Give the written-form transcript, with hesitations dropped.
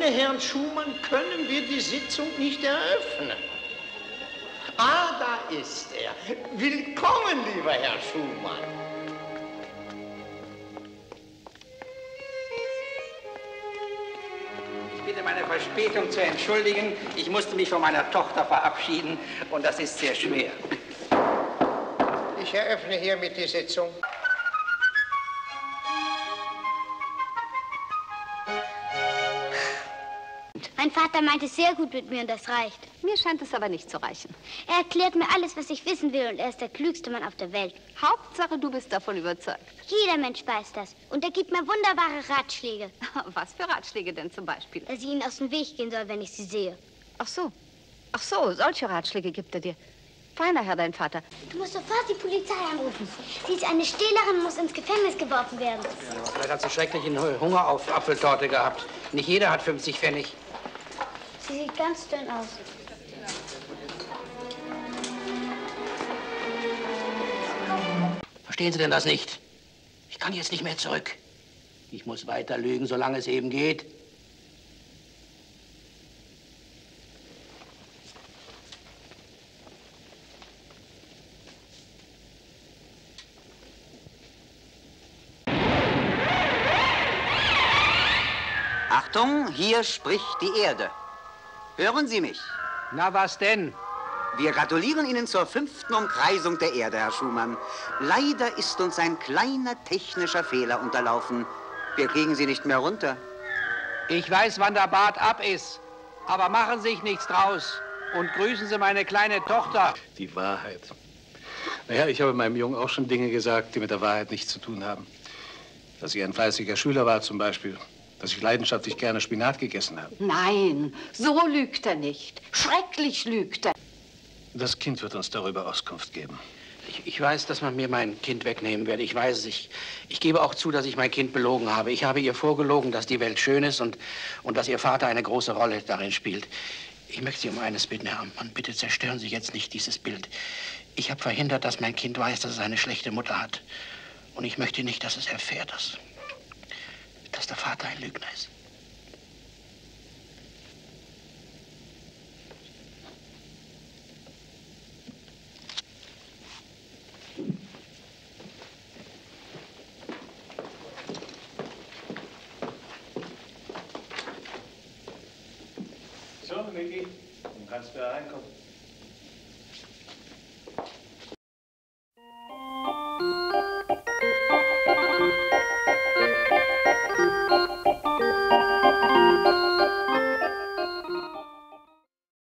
ohne Herrn Schumann können wir die Sitzung nicht eröffnen. Ah, da ist er. Willkommen, lieber Herr Schumann. Ich bitte meine Verspätung zu entschuldigen. Ich musste mich von meiner Tochter verabschieden und das ist sehr schwer. Ich eröffne hiermit die Sitzung. Mein Vater meint es sehr gut mit mir und das reicht. Mir scheint es aber nicht zu reichen. Er erklärt mir alles, was ich wissen will und er ist der klügste Mann auf der Welt. Hauptsache, du bist davon überzeugt. Jeder Mensch weiß das. Und er gibt mir wunderbare Ratschläge. Was für Ratschläge denn zum Beispiel? Dass ich ihnen aus dem Weg gehen soll, wenn ich sie sehe. Ach so, solche Ratschläge gibt er dir. Feiner Herr, dein Vater. Du musst sofort die Polizei anrufen. Sie ist eine Stehlerin und muss ins Gefängnis geworfen werden. Ja, vielleicht hat sie schrecklichen Hunger auf Apfeltorte gehabt. Nicht jeder hat 50 Pfennig. Sie sieht ganz dünn aus. Verstehen Sie denn das nicht? Ich kann jetzt nicht mehr zurück. Ich muss weiter lügen, solange es eben geht. Achtung, hier spricht die Erde. Hören Sie mich? Na, was denn? Wir gratulieren Ihnen zur 5. Umkreisung der Erde, Herr Schumann. Leider ist uns ein kleiner technischer Fehler unterlaufen. Wir kriegen Sie nicht mehr runter. Ich weiß, wann der Bart ab ist. Aber machen Sie sich nichts draus. Und grüßen Sie meine kleine Tochter. Die Wahrheit. Naja, ich habe meinem Jungen auch schon Dinge gesagt, die mit der Wahrheit nichts zu tun haben. Dass ich ein fleißiger Schüler war zum Beispiel. Dass ich leidenschaftlich gerne Spinat gegessen habe. Nein, so lügt er nicht. Schrecklich lügt er. Das Kind wird uns darüber Auskunft geben. Ich weiß, dass man mir mein Kind wegnehmen wird. Ich weiß es. Ich gebe auch zu, dass ich mein Kind belogen habe. Ich habe ihr vorgelogen, dass die Welt schön ist und dass ihr Vater eine große Rolle darin spielt. Ich möchte Sie um eines bitten, Herr Amtmann. Bitte zerstören Sie jetzt nicht dieses Bild. Ich habe verhindert, dass mein Kind weiß, dass es eine schlechte Mutter hat. Und ich möchte nicht, dass es erfährt, dass der Vater ein Lügner ist. So, Micky, nun kannst du reinkommen.